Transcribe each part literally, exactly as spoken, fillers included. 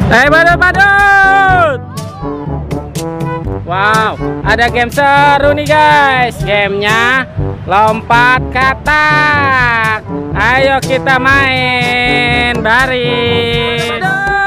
Eh, badut, badut. Wow, ada game seru nih guys. Gamenya lompat katak. Ayo kita main baris.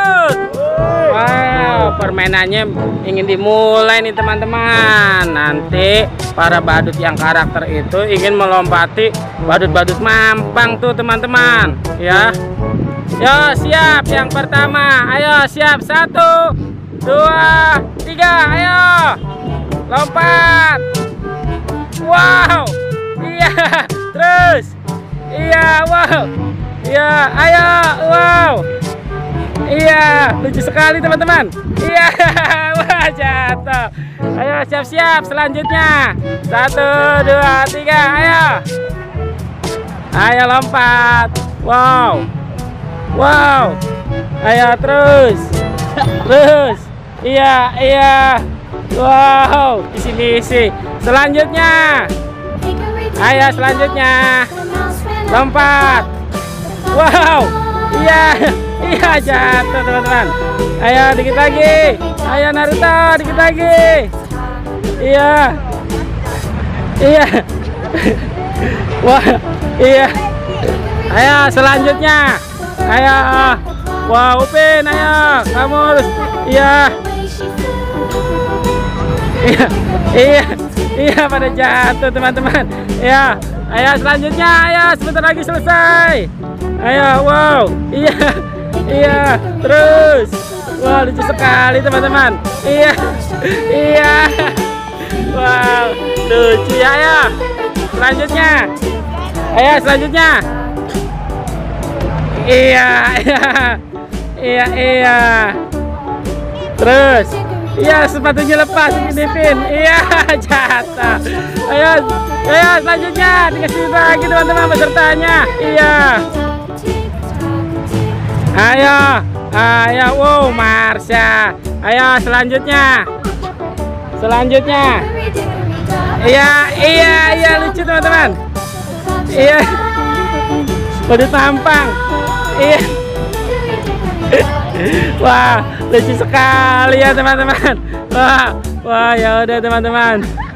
Wow, permainannya ingin dimulai nih teman-teman. Nanti para badut yang karakter itu ingin melompati badut-badut mampang tuh teman-teman. Ya, yo siap yang pertama. Ayo siap, satu, dua, tiga, ayo lompat. Wow, iya, terus, iya, wow, iya, ayo, wow, iya, lucu sekali teman-teman. Iya, wah jatuh. Ayo siap-siap selanjutnya. Satu, dua, tiga, ayo, ayo lompat. Wow, wow, ayo terus, terus. Iya, iya. Wow, isi-isi. Selanjutnya. Ayo selanjutnya. Lompat. Wow. Iya. Iya jatuh teman-teman. Ayo dikit lagi. Ayo Naruto, dikit lagi. Iya. Iya. Wah, iya. Ayo selanjutnya. Ayo. Wow, Upin, ayo. Kamu harus. Iya. Iya, iya, iya pada jatuh teman-teman. Ya, ayo selanjutnya, ayo sebentar lagi selesai. Ayo, wow, iya, iya, terus, wow lucu sekali teman-teman. Iya, iya, wow lucu ya. Ayo, selanjutnya, ayo selanjutnya. Iya, iya, iya, iya, terus. Iya, sepatunya lepas ini Pin. Iya, jatuh. Ayo, ayo selanjutnya dikasih lagi teman-teman pesertanya. Iya. Ayo, ayo, wow, Marsha. Ayo selanjutnya. Selanjutnya. Iya, iya, iya lucu teman-teman. Iya. Badut mampang. Iya. Wah, lucu sekali ya teman-teman. Wah, wah ya udah teman-teman.